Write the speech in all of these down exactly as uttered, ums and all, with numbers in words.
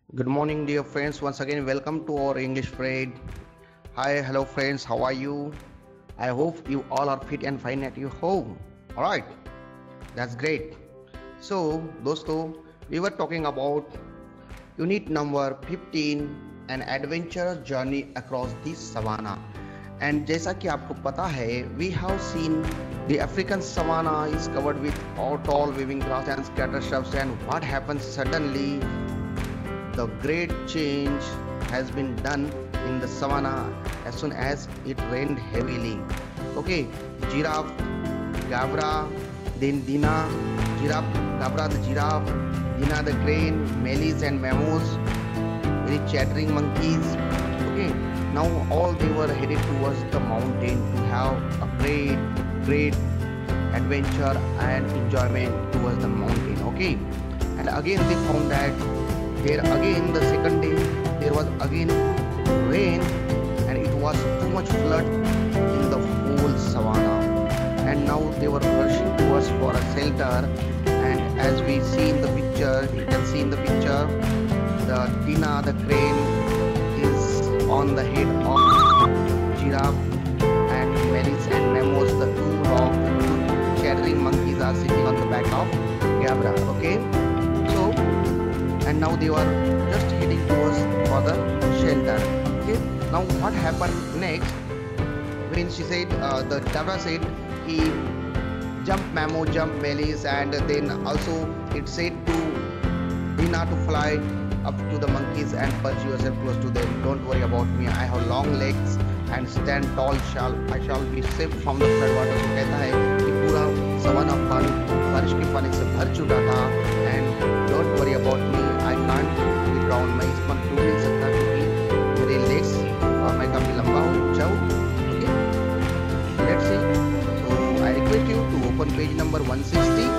Good morning, dear friends. Once again, welcome to our English Parade. Hi, hello, friends. How are you? I hope you all are fit and fine at your home. All right, that's great. So, दोस्तों, we were talking about unit number fifteen, an adventurous journey across the savannah. And जैसा कि आपको पता है, we have seen the African savanna is covered with all tall waving grass and scattered shrubs. And what happens suddenly? The great change has been done in the savanna as soon as it rained heavily. Okay, giraffe, Gabra, then Dina, giraffe, Gabra the giraffe, Dina the crane, Melis and Mamos, very chattering monkeys. Okay, now all they were headed towards the mountain to have a great, great adventure and enjoyment towards the mountain. Okay, and again they found that there again the second day there was again rain and it was too much flood in the whole savannah, and now they were rushing towards for a shelter. And as we see in the picture, you can see in the picture the Dina the crane is on the head of giraffe, and Melis and Memos, the two rock the two chattering monkeys, are sitting on the back of Gabra. Okay, so and now they were just heading towards for the shelter. Okay, now what happened next? When she said, uh, the Gabra said he jump Mamo, jump Melis, and then also it said to Dina to fly up to the monkeys and perch yourself close to them. Don't worry about me, I have long legs and stand tall, shall I shall be safe from the flood water. So कहता है कि पूरा savanna पानी बारिश के पानी से भर चुका था, and don't worry about me, I can't be drowned. मैं इस पर डूब नहीं सकता क्योंकि मेरे legs और मैं काफी लंबा हूँ, ऊंचा हूँ. Okay, let's see. So I request you to open page number one sixty.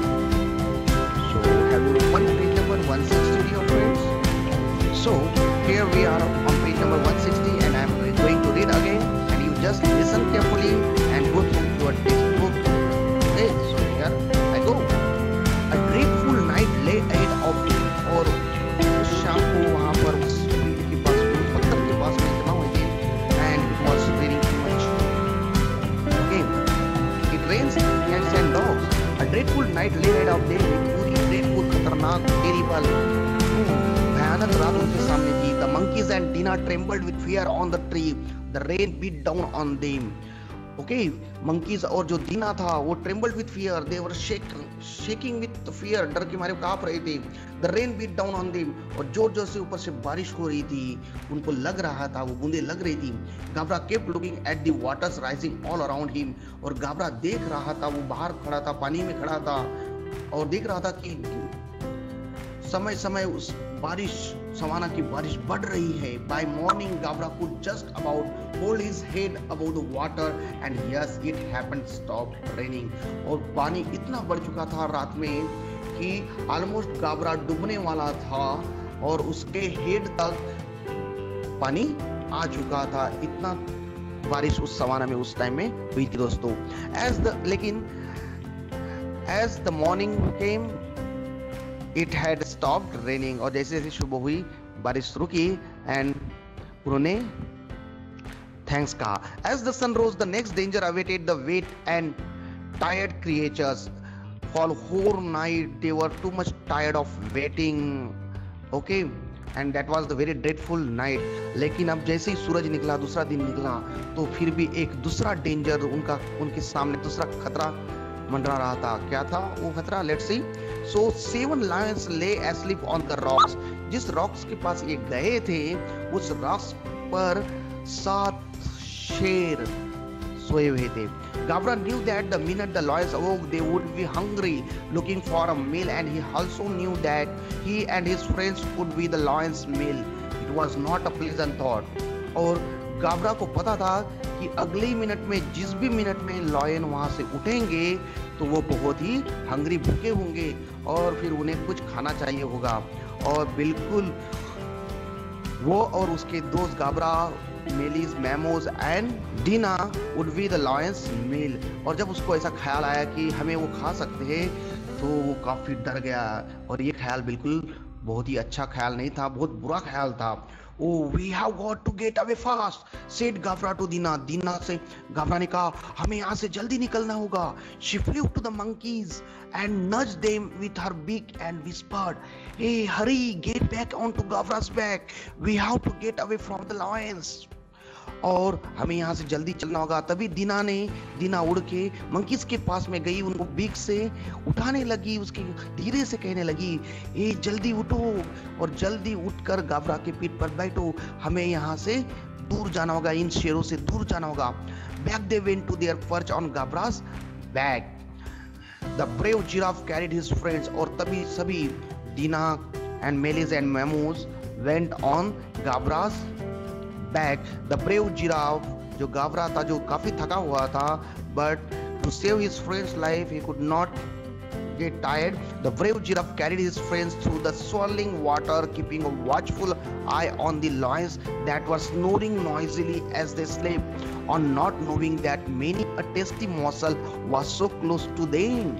So have you opened page number one sixty, dear friends? So here we are on page number one sixty, and I am going to read again, and you just listen carefully and go through your textbook. Okay, so here I go. A dreadful night lay ahead of me. और शाम को वहाँ पर उस field के पास, उस पत्थर के पास में जमा हुए थे, and it was raining too much. Okay, it rains cats and dogs. A dreadful night lay ahead of them. पूरी dreadful खतरनाक terrible भयानक रात उनके सामने थी. The monkeys and Dina trembled with fear on the tree. The rain beat down on them. Okay, monkeys और जो दीना था वो trembled with fear. They were shake, shaking with fear. डर के मारे कांप रहे थे. The rain beat down on them. और जोर जोर से ऊपर से बारिश हो रही थी. उनको लग रहा था, वो बूंदे लग रही थी. Gabra kept looking at the waters rising all around him. और Gabra देख रहा था, वो बाहर खड़ा था, पानी में खड़ा था और देख रहा था कि समय समय उस बारिश सवाना की बारिश बढ़ रही है. By morning, Gabra could just about hold his head above the water, and yes, it happened stopped raining. और पानी इतना बढ़ चुका था रात में कि ऑलमोस्ट Gabra डूबने वाला था और उसके हेड तक पानी आ चुका था. इतना बारिश उस सवाना में उस टाइम में हुई थी दोस्तों. As the लेकिन as the morning came, it had stopped raining. और जैसे जैसे सुबह हुई बारिश रुकी and उन्होंने thanks कहा. As the sun rose, the next danger awaited the wet and tired creatures. For whole night they were too much tired of waiting. Okay, and that was the very dreadful night. लेकिन अब जैसे ही सूरज निकला, दूसरा दिन निकला, तो फिर भी एक दूसरा डेंजर उनका उनके सामने दूसरा खतरा मंडरा रहा था. क्या था वो खतरा? Let's see. So seven lions lay asleep on the rocks. जिस रॉक्स के पास ये गए थे, उस रॉक्स पर सात शेर सोए हुए थे. Gabra knew that the minute the lions awoke, they would be hungry, looking for a meal, and he also knew that he and his friends would be the lions' meal. It was not a pleasant thought. और Gabra को पता था कि अगले minute में, जिस भी minute में लॉयन वहां से उठेंगे तो वो बहुत ही हंग्री भूखे होंगे और फिर उन्हें कुछ खाना चाहिए होगा. और बिल्कुल वो और उसके दोस्त Gabra, Melis, Mamos and Dina would be the lion's meal. और जब उसको ऐसा ख्याल आया कि हमें वो खा सकते हैं तो वो काफी डर गया और ये ख्याल बिल्कुल बहुत ही अच्छा ख्याल नहीं था, बहुत बुरा ख्याल था। Oh we have got to get away fast, said Gavra to Dina. Dina से गावरा ने कहा हमें यहाँ से जल्दी निकलना होगा। She flew to the monkeys and nudged them with her beak and whispered, hey hurry, get back onto Gavra's back, we have to get away from the lions। और हमें यहाँ से जल्दी चलना होगा। तभी दीना ने दीना उड़ के मंकीज के पास में गई, उनको बीक से उठाने लगी, उसके धीरे से कहने लगी ए जल्दी उठो और जल्दी उठकर गावरा के पीठ पर बैठो, हमें यहाँ से दूर जाना होगा, इन शेरों से दूर जाना होगा। Back they went to their perch on Gavra's back. The brave giraffe carried his friends. और तभी सभी Dina and Melis and Memos went on Gavra's back. The brave giraffe, जो गावरा था जो काफी थका हुआ था, but to save his friends life he could not get tired. The brave giraffe carried his friends through the swirling water, keeping a watchful eye on the lions that were snoring noisily as they slept, on not knowing that many a tasty morsel was so close to them.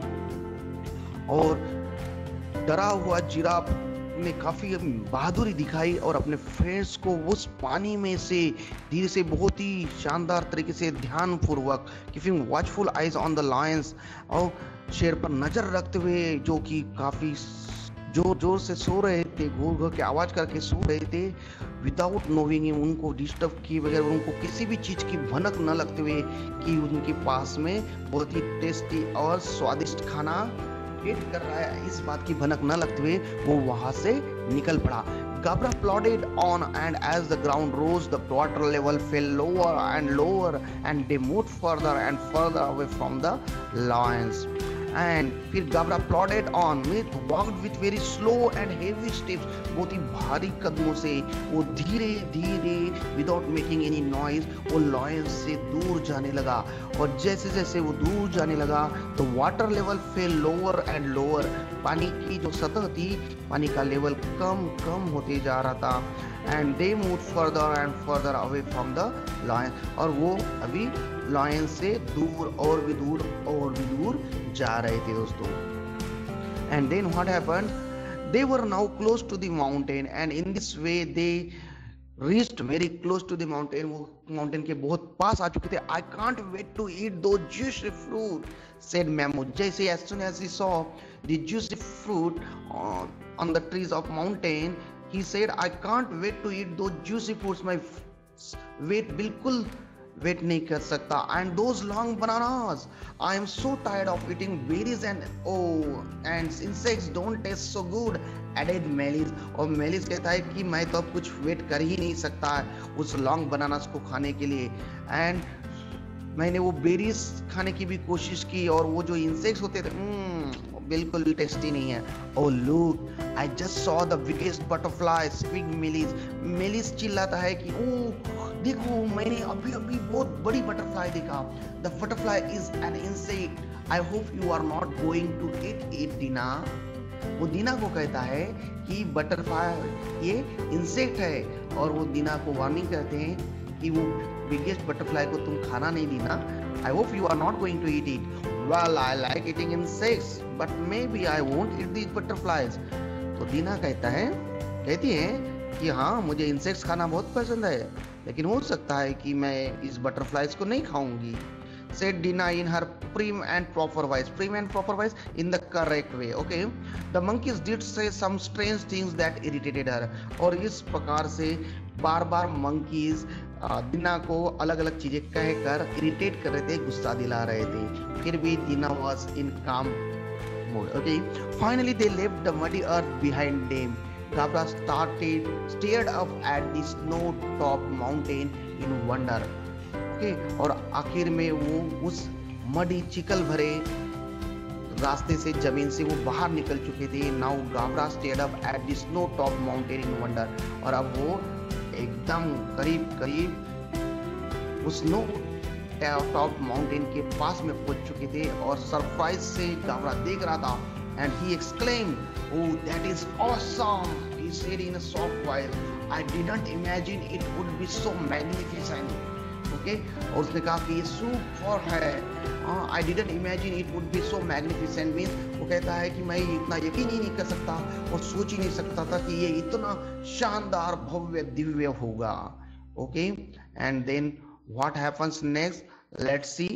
और डरा हुआ giraffe ने काफी बहादुरी दिखाई और अपने friends को उस पानी में से धीरे से बहुत ही शानदार तरीके से ध्यान पूर्वक keeping watchful eyes on the lions, और शेर पर नजर रखते हुए जो कि काफी जोर जोर से सो रहे थे, घूर घूर के आवाज करके सो रहे थे, विदाउट नोइंग, उनको डिस्टर्ब किए बगैर, उनको किसी भी चीज की भनक न लगते हुए कि उनके पास में बहुत ही टेस्टी और स्वादिष्ट खाना वेट कर रहा है, इस बात की भनक न लगते हुए वो वहां से निकल पड़ा। Gabra plodded on, and as the ground rose, the water level fell lower and lower, and they moved further and further away from the lions. And फिर गाबरा plodded on, with walked with very slow and heavy steps, बहुत ही भारी कदमों से वो धीरे धीरे without making any noise वो lions से दूर जाने लगा। और जैसे जैसे वो दूर जाने लगा तो water level fell lower and lower, पानी की जो सतह थी, पानी का लेवल कम कम होते जा रहा था। And they moved further and further away from the lion, और वो अभी लायन से दूर और भी दूर और भी दूर जा रहे थे दोस्तों। And then what happened? They were now close to the mountain, and in this way they reached very close to the mountain. वो mountain के बहुत पास आ चुके थे। I can't wait to eat those juicy fruit, said Mammoth. जैसे as soon as he saw the juicy fruit on, on the trees of mountain, he said, I can't wait to eat those juicy fruits. My weight बिल्कुल wait नहीं कर सकता। And those long bananas, I am so tired of eating berries and oh and insects don't taste so good, added Melis. और Melis कहता है कि मैं तो अब कुछ वेट कर ही नहीं सकता उस लॉन्ग बनानास को खाने के लिए। एंड मैंने वो बेरीज खाने की भी कोशिश की और वो जो इंसेक्ट्स होते थे बिल्कुल टेस्टी नहीं है। Oh look, I just saw the biggest butterfly, squeaked Melis. Melis चिल्लाता है कि ओह देखो मैंने अभी अभी बहुत बड़ी बटरफ्लाई देखा। The butterfly is an insect. I hope you are not going to eat it, Dina. वो दीना को कहता है कि बटरफ्लाई ये इंसेक्ट है, और वो दीना को वार्निंग करते हैं कि वो बिगेस्ट बटरफ्लाई को तुम खाना नहीं दीना। I hope you are not going to eat it. Well, I like eating insects, but maybe I won't eat these butterflies. तो दीना कहता है कहती है कि हाँ मुझे इंसेक्ट्स खाना बहुत पसंद है, लेकिन हो सकता है कि मैं इस बटरफ्लाइज को नहीं खाऊंगी। Said Dina in her prim and proper voice. Prim and proper voice in the correct way. Okay. The monkeys did say some strange things that irritated her. और इस प्रकार से बार बार monkeys दीना को अलग अलग चीजें कहकर इरिटेट कर रहे थे, गुस्सा दिला रहे थे। फिर भी दीना was in calm mode. Okay. Finally they left the muddy earth behind them. Gabra started stared up at the snow-topped mountain in wonder. Okay, और आखिर में वो उस मडी चिकल भरे रास्ते से जमीन से वो बाहर निकल चुके थे। Now Gabra stared up at the snow-topped mountain in wonder. और अब वो एकदम करीब करीब उस स्नो टॉप माउंटेन के पास में पहुंच चुके थे और सरप्राइज से गाबरा देख रहा था। And he exclaimed, "Oh, that is awesome!" He said in a soft voice. "I didn't imagine it would be so magnificent." Okay, और उसने कहा कि ये सुपर है, I didn't imagine it would be so magnificent. Mean वो कहता है कि मैं इतना यकीन ही नहीं कर सकता और सोच ही नहीं सकता था कि ये इतना शानदार भव्य दिव्य होगा। Okay, and then what happens next, let's see.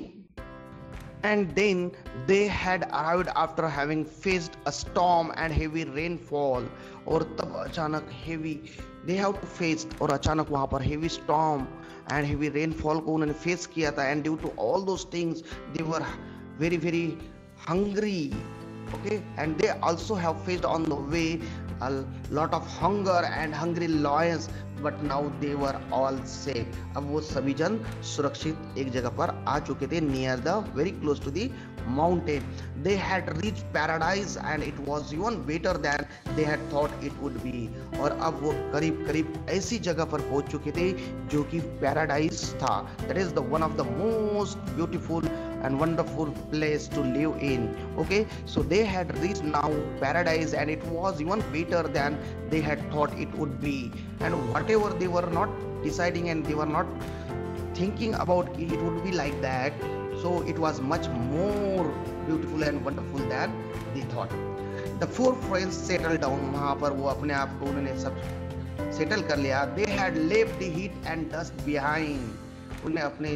And then they had arrived after having faced a storm and heavy rainfall. और तब अचानक heavy they have to face, और अचानक वहाँ पर heavy storm and heavy rainfall को उन्होंने face किया था, and due to all those things they were very very hungry. Okay, and they also have faced on the way a lot of hunger and hungry lions, but now they were all safe. अब वो सभी जन सुरक्षित एक जगह पर आ चुके थे, near the very close to the mountain. They had reached paradise and it was even better than they had thought it would be. और अब वो करीब करीब ऐसी जगह पर पहुंच चुके थे जो कि पैराडाइज था. That is the one of the most beautiful and wonderful place to live in. Okay, so they had reached now paradise and it was even better than they had thought it would be. And whatever they were not deciding and they were not thinking about it, it would be like that, so it was much more beautiful and wonderful than they thought. The four friends settled down. वहाँ पर वो अपने आप को उन्होंने सब settle कर लिया. They had left the heat and dust behind. उन्हें अपने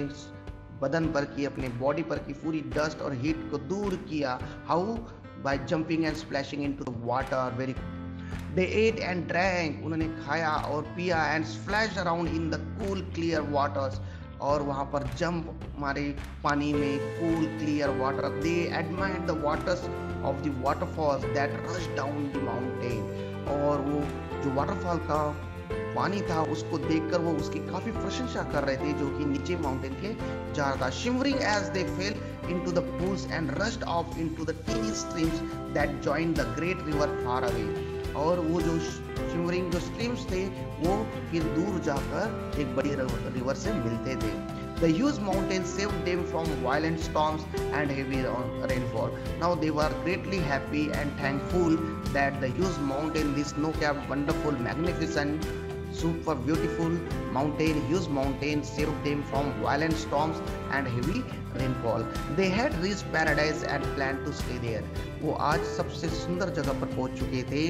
बदन पर की, अपने बॉडी पर की पूरी डस्ट और हीट को दूर किया. How? By jumping and splashing into the water. Very they ate and drank. उन्होंने खाया और पिया and splash around in the cool clear waters. और वहाँ पर जंप मारे पानी में, cool clear water. They admired the waters of the waterfalls that rush down the mountain. और वो जो वाटरफॉल का पानी था उसको देखकर वो उसकी काफी प्रशंसा कर रहे थे जो कि नीचे माउंटेन के जा रहा था. Shivering as they fell into the pools and rushed off into the tiny streams that joined the great river far away. और वो जो शिवरिंग जो स्ट्रीम्स थे वो फिर दूर जाकर एक बड़ी रिवर से मिलते थे. The huge mountain saved them from violent storms and heavy rainfall. Now they were greatly happy and thankful that the huge mountain, this snow-capped, wonderful, magnificent, super beautiful mountain, huge mountain, saved them from violent storms and heavy rainfall. They had reached paradise and planned to stay there. वो आज सबसे सुंदर जगह पर पहुंच चुके थे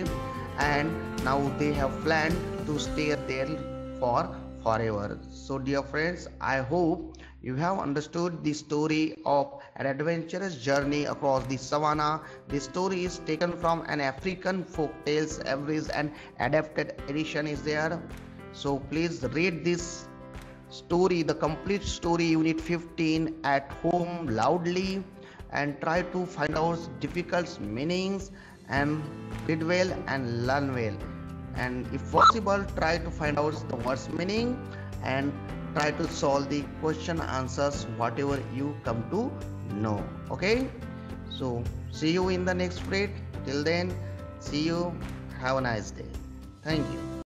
and now they have planned to stay there for forever. So dear friends, I hope you have understood the story of an adventurous journey across the savannah. This story is taken from an African folk tales, average and adapted edition is there. So please read this story, the complete story, unit fifteen, at home loudly and try to find out difficult meanings and read well and learn well. And if possible, try to find out the words meaning and try to solve the question answers whatever you come to know. Okay, so see you in the next spread. Till then, see you. Have a nice day. Thank you.